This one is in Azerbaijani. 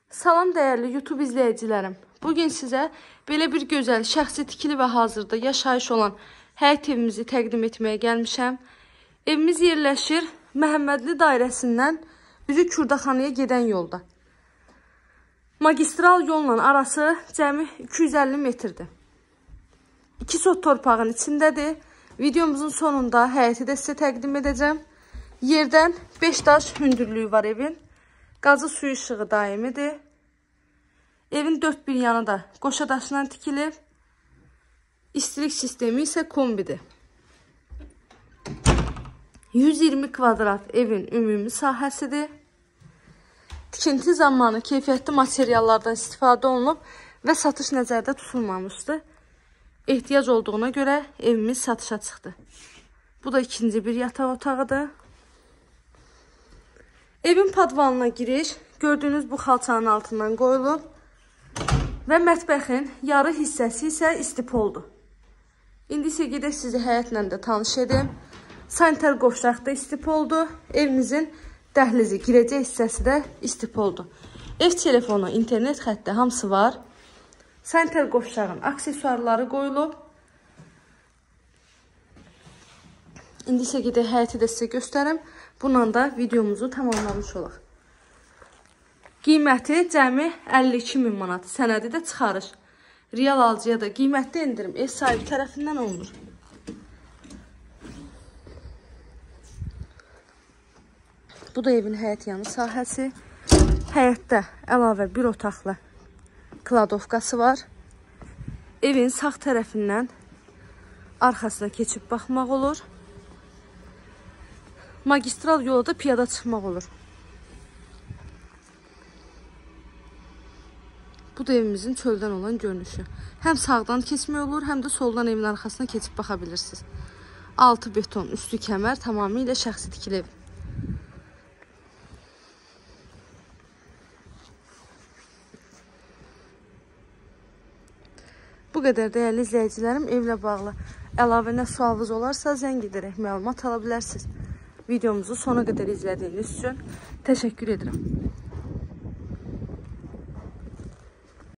Salam dəyərli YouTube izləyicilərim. Bugün sizə belə bir gözəl, şəxsi tikili və hazırda yaşayış olan həyət evimizi təqdim etməyə gəlmişəm. Evimiz yerləşir Məhəmmədli dairəsindən üzü Kürdaxanaya gedən yolda. Magistral yolla arası cəmi 250 metrdir. 2 sot torpağın içindədir. Videomuzun sonunda həyəti də sizə təqdim edəcəm. Yerdən 5 daş hündürlüyü var evin. Qazı suyu işığı daimidir. Evin 4 bir yanı da qoşa daşından tikilib. İstilik sistemi isə kombidir. 120 kvadrat evin ümumi sahəsidir. Tikinti zamanı keyfiyyətli materiallardan istifadə olunub və satış nəzərdə tutulmamışdır. Ehtiyac olduğuna görə evimiz satışa çıxdı. Bu da ikinci bir yataq otağıdır. Evin padvalına giriş gördüyünüz bu xalçanın altından qoyulub və mətbəxin yarı hissəsi isə istipoldur. İndi isə gedək sizi həyətlə də tanış edim. Sanitar qovşaq da istipoldur. Evimizin dəhlizi, girəcək hissəsi də istipoldur. Ev telefonu, internet xətti hamısı var. Sanitar qovşağın aksesuarları qoyulub. İndi isə gedək həyəti də sizə göstərim. Bununla da videomuzu tamamlamış olaq. Qiyməti cəmi 52.000 manat. Sənədi də çıxarış. Real alıcıya da qiymətli endirim ev sahibi tərəfindən olunur. Bu da evin həyət yanı sahəsi. Həyətdə əlavə bir otaqlı kladovkası var. Evin sağ tərəfindən arxasına keçib baxmaq olur. Magistral yolda piyada çıxmaq olur. Bu da evimizin çöldən olan görünüşü. Həm sağdan keçmək olur, həm də soldan evin arxasına keçib baxa bilirsiniz. Altı beton, üstü kəmər, tamamilə şəxsi tikili ev. Bu qədər dəyərli izləyicilərim, evlə bağlı əlavə nə sualınız olarsa zəng edərək məlumat ala bilərsiniz. Videomuzu sona qədər izlədiyiniz üçün təşəkkür edirəm.